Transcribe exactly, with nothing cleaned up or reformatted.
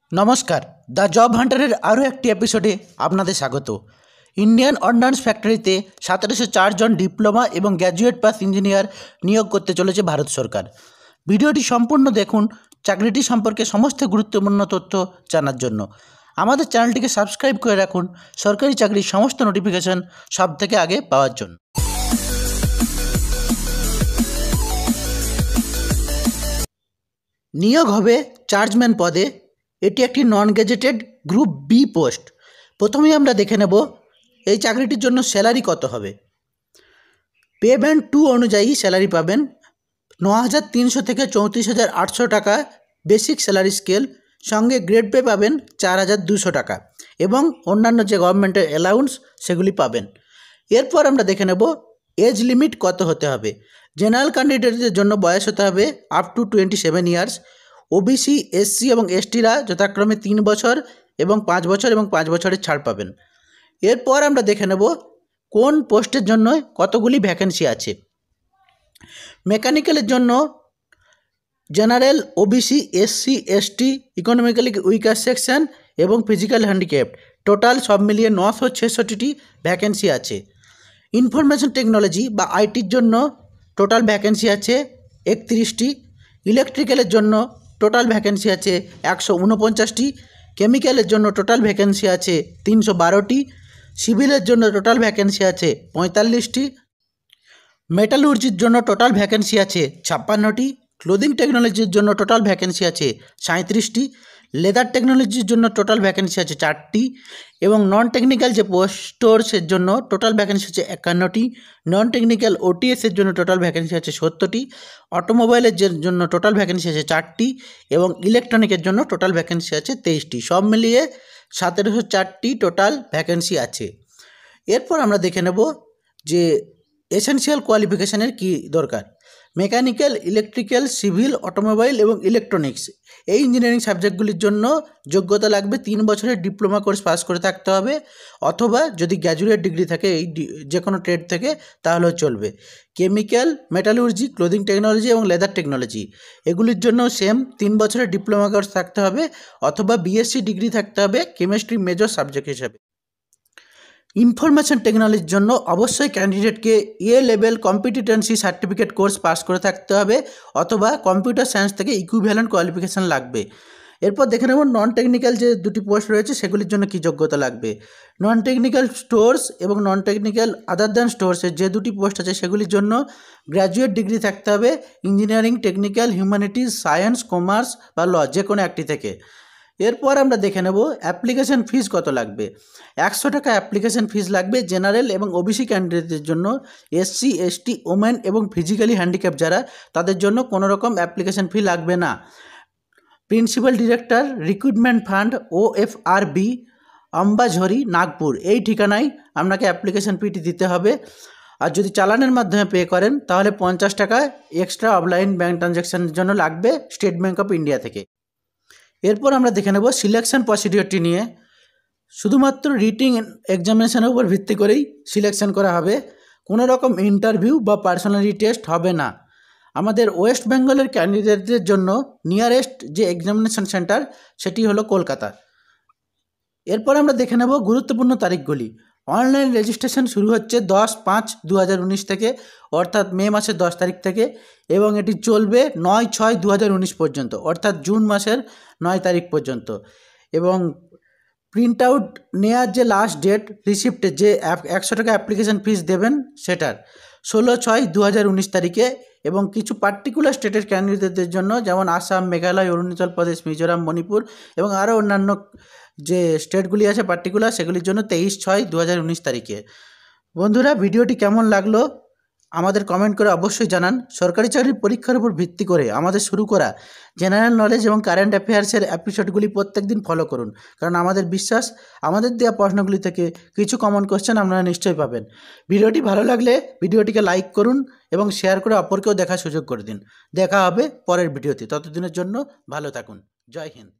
নমস্কার, the job হান্টারের আরও একটি এপিসোডে আপনাদের স্বাগত। ইন্ডিয়ান অর্ডন্যান্স ফ্যাক্টরিতে সতেরোশো চার জন ডিপ্লোমা এবং গ্র্যাজুয়েট পাস ইঞ্জিনিয়ার নিয়োগ করতে চলেছে ভারত সরকার। ভিডিওটি সম্পূর্ণ দেখুন চাকরিটি সম্পর্কে সমস্ত গুরুত্বপূর্ণ তথ্য জানার জন্য। আমাদের চ্যানেলটিকে সাবস্ক্রাইব করে রাখুন সরকারি চাকরির সমস্ত নোটিফিকেশন সব থেকে আগে পাওয়ার জন্য। নিয়োগ হবে চার্জম্যান পদে। এটি একটি non gazetted group B post. প্রথমেই আমরা দেখে নেব এই চাকরিটির জন্য স্যালারি কত হবে। পে ব্যান্ড টু অনুযায়ী স্যালারি পাবেন ন হাজার তিনশো থেকে চৌত্রিশ হাজার আটশো টাকা বেসিক স্যালারি স্কেল, সঙ্গে গ্রেড পে পাবেন চার হাজার দুশো টাকা এবং অন্যান্য যে গভর্নমেন্টের অ্যালাউন্স সেগুলি পাবেন। এরপর আমরা দেখে নেব এজ লিমিট কত হতে হবে। জেনারেল ক্যান্ডিডেটদের জন্য বয়স হতে হবে up to twenty seven years. OBC, SC এবং এসটিরা যথাক্রমে তিন বছর এবং পাঁচ বছর এবং পাঁচ বছরের ছাড় পাবেন। এরপর আমরা দেখে নেব কোন পোস্টের জন্য কতগুলি ভ্যাকেন্সি আছে। মেকানিক্যালের জন্য general, OBC, SC, ST, economically weaker section এবং ফিজিক্যাল হ্যান্ডিক্যাপ্ট, টোটাল সব মিলিয়ে নশো ছেষট্টিটি ভ্যাকেন্সি আছে। ইনফরমেশন টেকনোলজি বা আইটির জন্য টোটাল ভ্যাকেন্সি আছে একত্রিশটি। ইলেকট্রিক্যালের জন্য টোটাল ভ্যাকেন্সি আছে একশো উনপঞ্চাশটি। কেমিক্যালের জন্য টোটাল ভ্যাকেন্সি আছে তিনশো বারোটি। সিভিলের জন্য টোটাল ভ্যাকেন্সি আছে পঁয়তাল্লিশটি। মেটালুর্জির জন্য টোটাল ভ্যাকেন্সি আছে ছাপ্পান্নটি। ক্লোদিং টেকনোলজির জন্য টোটাল ভ্যাকেন্সি আছে সাঁত্রিশটি। লেদার টেকনোলজির জন্য টোটাল ভ্যাকেন্সি আছে চারটি এবং নন টেকনিক্যাল যে পোস্টসের জন্য টোটাল ভ্যাকেন্সি আছে একান্নটি। নন টেকনিক্যাল ওটিএসের জন্য টোটাল ভ্যাকেন্সি আছে সত্তরটি। অটোমোবাইলের জন্য টোটাল ভ্যাকেন্সি আছে চারটি এবং ইলেকট্রনিকের জন্য টোটাল ভ্যাকেন্সি আছে তেইশটি। সব মিলিয়ে সতেরোশো চারটি টোটাল ভ্যাকেন্সি আছে। এরপর আমরা দেখে নেব যে এসেনশিয়াল কোয়ালিফিকেশানের কী দরকার। মেকানিক্যাল, ইলেকট্রিক্যাল, সিভিল, অটোমোবাইল এবং ইলেকট্রনিক্স এই ইঞ্জিনিয়ারিং সাবজেক্টগুলির জন্য যোগ্যতা লাগবে তিন বছরের ডিপ্লোমা কোর্স পাস করে থাকতে হবে, অথবা যদি গ্র্যাজুয়েট ডিগ্রি থাকে এই যে কোনো ট্রেড থেকে তাহলেও চলবে। কেমিক্যাল, মেটালুর্জি, ক্লোদিং টেকনোলজি এবং লেদার টেকনোলজি এগুলির জন্য সেম তিন বছরের ডিপ্লোমা কোর্স থাকতে হবে, অথবা বিএসসি ডিগ্রি থাকতে হবে কেমিস্ট্রি মেজর সাবজেক্ট হিসাবে। ইনফরমেশন টেকনোলজির জন্য অবশ্যই ক্যান্ডিডেটকে A level competency certificate course pass করে থাকতে হবে, অথবা কম্পিউটার সায়েন্স থেকে ইকুইভ্যালেন্ট কোয়ালিফিকেশান লাগবে। এরপর দেখে নেব নন টেকনিক্যাল যে দুটি পোস্ট রয়েছে সেগুলির জন্য কী যোগ্যতা লাগবে। নন টেকনিক্যাল স্টোর্স এবং নন টেকনিক্যাল আদার দ্যান স্টোর্সের যে দুটি পোস্ট আছে সেগুলির জন্য গ্র্যাজুয়েট ডিগ্রি থাকতে হবে engineering, technical, humanities, science, commerce বা ল যে কোনো একটি থেকে। এরপর আমরা দেখে নেব অ্যাপ্লিকেশন ফিস কত লাগবে। একশো টাকা অ্যাপ্লিকেশন ফিস লাগবে জেনারেল এবং ওবিসি ক্যান্ডিডেটদের জন্য। এসসি, এসটি, ওমেন এবং ফিজিক্যালি হ্যান্ডিক্যাপ যারা তাদের জন্য কোনো রকম অ্যাপ্লিকেশন ফি লাগবে না। Principal director, recruitment fund, O F R B, Ambajhari, Nagpur এই ঠিকানায় আপনাকে অ্যাপ্লিকেশন ফিটি দিতে হবে। আর যদি চালানের মাধ্যমে পে করেন তাহলে পঞ্চাশ টাকা এক্সট্রা অফলাইন ব্যাঙ্ক ট্রানজ্যাকশানের জন্য লাগবে স্টেট ব্যাঙ্ক অফ ইন্ডিয়া থেকে। এরপর আমরা দেখে নেব সিলেকশন প্রসিডিওরটি নিয়ে। শুধুমাত্র রিটিং এক্সামিনেশনের উপর ভিত্তি করেই সিলেকশন করা হবে, কোনো রকম ইন্টারভিউ বা পার্সোনালিটি টেস্ট হবে না। আমাদের ওয়েস্ট বেঙ্গলের ক্যান্ডিডেটদের জন্য নিয়ারেস্ট যে এক্সামিনেশন সেন্টার সেটি হলো কলকাতা। এরপর আমরা দেখে নেব গুরুত্বপূর্ণ তারিখগুলি। অনলাইন রেজিস্ট্রেশন শুরু হচ্ছে দশ পাঁচ দু হাজার উনিশ থেকে, অর্থাৎ মে মাসের দশ তারিখ থেকে, এবং এটি চলবে নয় ছয় দু হাজার উনিশ পর্যন্ত, অর্থাৎ জুন মাসের নয় তারিখ পর্যন্ত। এবং প্রিন্ট আউট নেওয়ার যে লাস্ট ডেট রিসিপ্টের যে একশো টাকা অ্যাপ্লিকেশন ফিস দেবেন সেটার ষোলো ছয় দু হাজার উনিশ তারিখে। এবং কিছু পার্টিকুলার স্টেটের ক্যান্ডিডেটদের জন্য যেমন আসাম, মেঘালয়, অরুণাচল প্রদেশ, মিজোরাম, মণিপুর এবং আরও অন্যান্য যে স্টেটগুলি আছে পার্টিকুলার সেগুলির জন্য তেইশ ছয় দু হাজার উনিশ তারিখে। বন্ধুরা, ভিডিওটি কেমন লাগলো আমাদের কমেন্ট করে অবশ্যই জানান। সরকারি চাকরির পরীক্ষার উপর ভিত্তি করে আমাদের শুরু করা জেনারেল নলেজ এবং কারেন্ট অ্যাফেয়ার্সের এপিসোডগুলি প্রত্যেক দিন ফলো করুন, কারণ আমাদের বিশ্বাস আমাদের দেওয়া প্রশ্নগুলি থেকে কিছু কমন কোশ্চেন আপনারা নিশ্চয়ই পাবেন। ভিডিওটি ভালো লাগলে ভিডিওটিকে লাইক করুন এবং শেয়ার করে অপরকেও দেখার সুযোগ করে দিন। দেখা হবে পরের ভিডিওতে, ততদিনের জন্য ভালো থাকুন। জয় হিন্দ।